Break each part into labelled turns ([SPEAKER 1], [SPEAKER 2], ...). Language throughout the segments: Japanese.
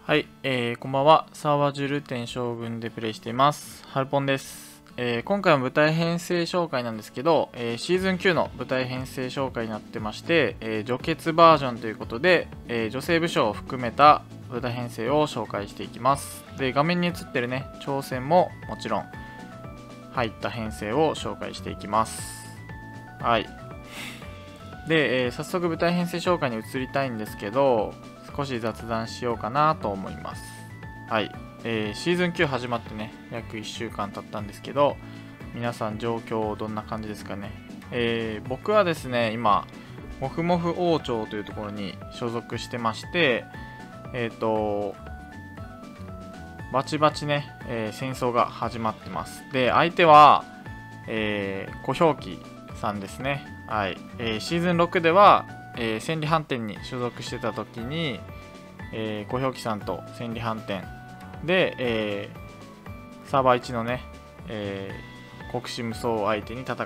[SPEAKER 1] はい、こんばんは。サーバージュル10将軍でプレイしています。ハルポンです。今回は舞台編成紹介なんですけど、シーズン9の舞台編成紹介になってまして、除血バージョンということで、女性武将を含めた舞台編成を紹介していきます。で、画面に映ってるね、挑戦ももちろん入った編成を紹介していきます。はい。で、早速舞台編成紹介に移りたいんですけど、少し雑談しようかなと思います。はい、シーズン9始まってね、約1週間経ったんですけど、皆さん状況どんな感じですかね。僕はですね、今、モフモフ王朝というところに所属してまして、バチバチね、戦争が始まってます。で、相手は、小氷旗さんですね。はい、シーズン6では、千里反転に所属してた時に、小氷旗さんと千里反転で、サーバー1のね、国士無双相手に戦って、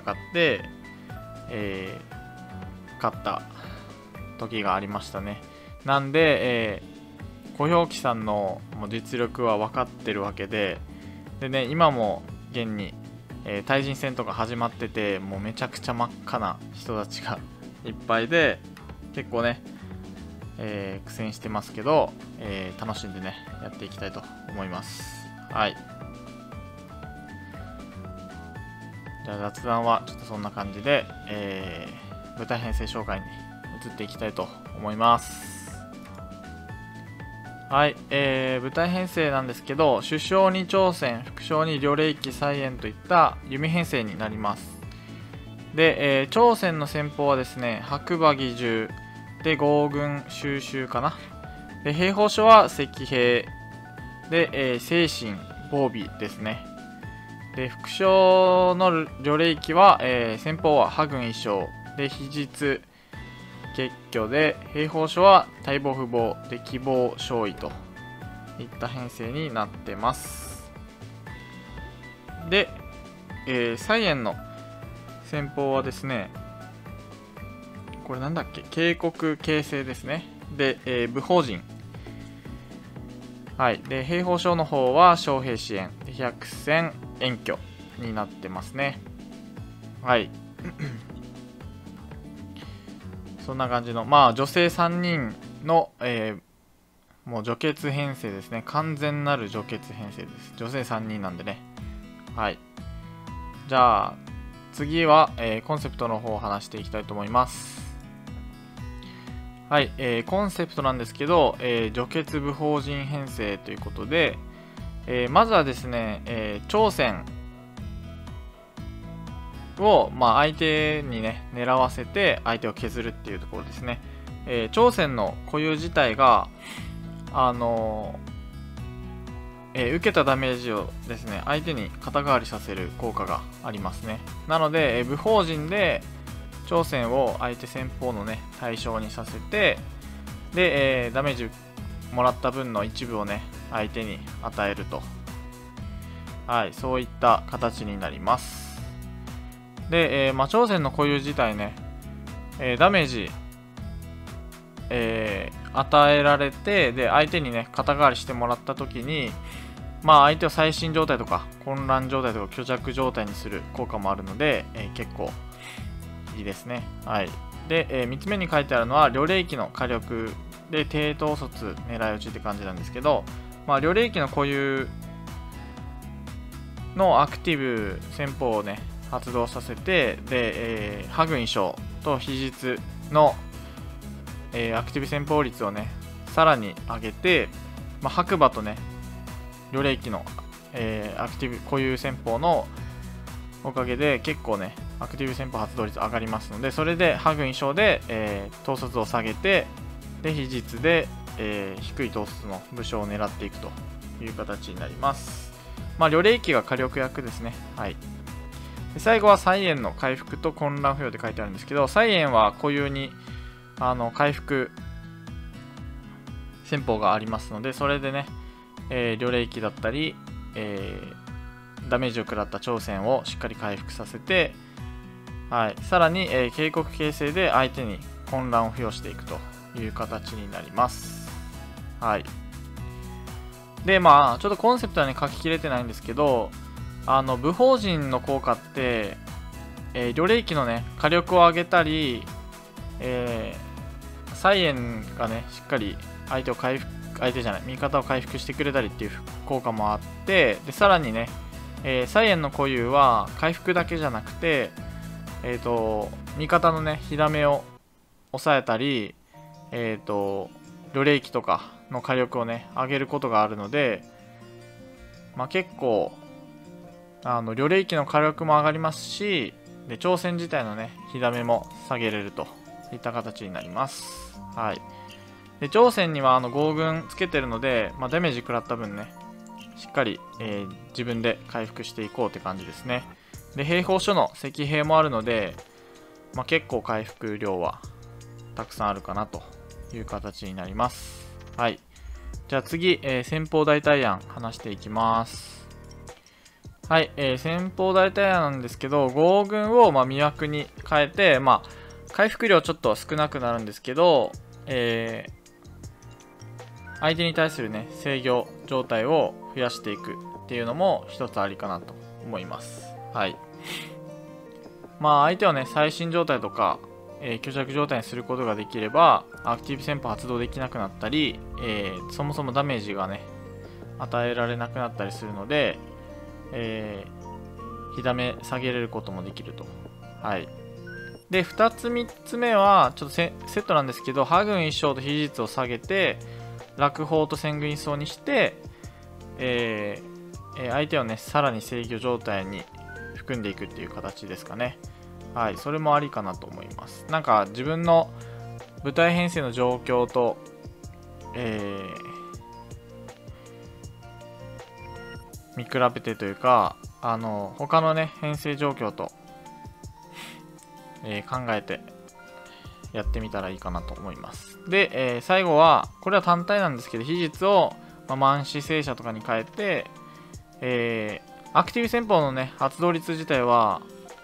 [SPEAKER 1] 勝った時がありましたね。なんで、小氷旗さんの実力は分かってるわけで、でね、今も現に、対人戦とか始まってて、もうめちゃくちゃ真っ赤な人たちがいっぱいで、結構ね、苦戦してますけど、楽しんでねやっていきたいと思います。はい、じゃあ雑談はちょっとそんな感じで、舞台編成紹介に移っていきたいと思います。はい、舞台編成なんですけど、主将に挑戦、副将に両霊気再演といった弓編成になります。で、挑戦の戦法はですね、白馬義従で合軍収集かな。で、兵法書は石兵で、精神防備ですね。で、副将の両霊気は、先方は破軍衣装で秘実結挙で、兵法書は大防不防で希望勝利といった編成になってます。で、蔡燕の戦法はですね、これなんだっけ、警告形成ですね。で、武法陣。はい。で、兵法書の方は将兵支援。で、百戦遠挙になってますね。はい。そんな感じの、まあ、女性3人の、もう除血編成ですね。完全なる除血編成です。女性3人なんでね。はい。じゃあ、次は、コンセプトの方を話していきたいと思います。はい、コンセプトなんですけど、除血武法陣編成ということで、まずはですね、挑戦を、相手にね狙わせて相手を削るっていうところですね。挑戦の固有自体が受けたダメージをですね相手に肩代わりさせる効果がありますね。なので、武法陣で挑戦を相手先方のね対象にさせて、で、ダメージもらった分の一部をね相手に与えると、はい、そういった形になります。で、挑戦の固有自体ね、ダメージ、与えられて、で相手にね肩代わりしてもらった時に、相手を最新状態とか混乱状態とか虚弱状態にする効果もあるので、結構いいですね。はい。で、3つ目に書いてあるのは両霊気の火力で低統率狙い撃ちって感じなんですけど、両霊気の固有のアクティブ戦法をね発動させて、で、破軍衣装と秘実の、アクティブ戦法率をねさらに上げて、白馬とね両霊気の、アクティブ固有戦法のおかげで結構ねアクティブ戦法発動率上がりますので、それで破軍衣装で、統率を下げて、で秘実で、低い統率の武将を狙っていくという形になります。両霊気が火力役ですね。はい。で、最後は蔡燕の回復と混乱不要って書いてあるんですけど、蔡燕は固有に回復戦法がありますので、それでね、両霊気だったり、ダメージを食らった挑戦をしっかり回復させて、はい、さらに、警告形成で相手に混乱を付与していくという形になります。はい。 で、まあ、ちょっとコンセプトはね、書ききれてないんですけど、武法陣の効果って、魚霊気のね、火力を上げたり、サイエンがね、しっかり味方を回復してくれたりっていう効果もあって、で、さらにね、サイエンの固有は回復だけじゃなくて、味方のね、火ダメを抑えたり、魚霊気とかの火力をね、上げることがあるので、まあ、結構、魚霊気の火力も上がりますし、で、挑戦自体のね、火ダメも下げれるといった形になります。はい。で、挑戦には合軍つけてるので、まあ、ダメージ食らった分ね、しっかり、自分で回復していこうって感じですね。で、兵法書の石兵もあるので、まあ、結構回復量はたくさんあるかなという形になります。はい。じゃあ次、先方大隊案話していきます。はい、先方大隊案なんですけど、豪軍をまあ魅惑に変えて、まあ、回復量ちょっと少なくなるんですけど、相手に対するね、制御状態を増やしていくっていうのも一つありかなと思います。はい。まあ相手をね、最新状態とか、虚弱状態にすることができれば、アクティブ戦法発動できなくなったり、そもそもダメージがね、与えられなくなったりするので、火ダメ下げれることもできると。はい。で、2つ3つ目は、ちょっとセットなんですけど、破軍一生と非術を下げて、落砲と戦軍一層にして、相手をね、さらに制御状態に含んでいくっていう形ですかね。はい、それもありかなと思います。なんか自分の部隊編成の状況と、見比べてというか、他のね、編成状況と、考えてやってみたらいいかなと思います。で、最後は、これは単体なんですけど、秘術を、満死聖者とかに変えて、アクティブ戦法のね、発動率自体は、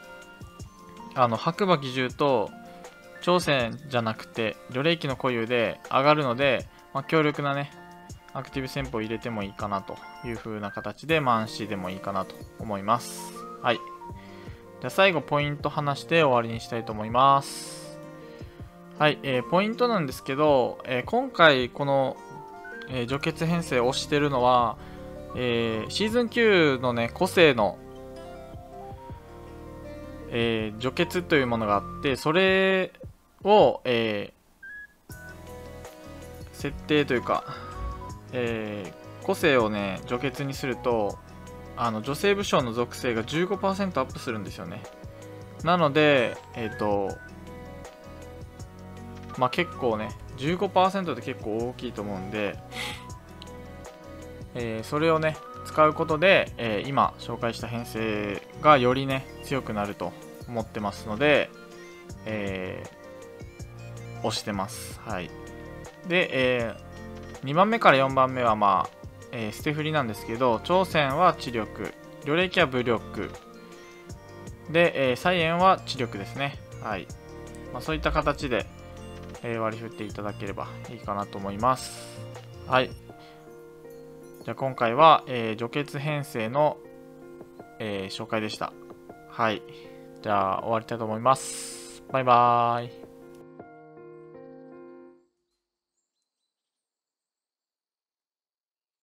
[SPEAKER 1] 白馬義重と挑戦じゃなくて、魚霊気の固有で上がるので、まあ、強力なね、アクティブ戦法を入れてもいいかなという風な形で、満死でもいいかなと思います。はい。じゃあ最後、ポイント話して終わりにしたいと思います。はい、ポイントなんですけど、今回この、除血編成を押してるのは、シーズン9のね、個性の、除血というものがあって、それを、設定というか、個性をね、除血にすると、女性武将の属性が 15% アップするんですよね。なので、まあ結構ね、15% って結構大きいと思うんで、それをね、使うことで、今紹介した編成がよりね、強くなると思ってますので、押してます。はい。で、2番目から4番目はまあ、捨て振りなんですけど、挑戦は知力、魚霊気は武力、で、サイエンは知力ですね。はい。まあ、そういった形で、割り振っていただければいいかなと思います。はい。じゃあ今回は、除血編成の、紹介でした。はい。じゃあ終わりたいと思います。バイバーイ。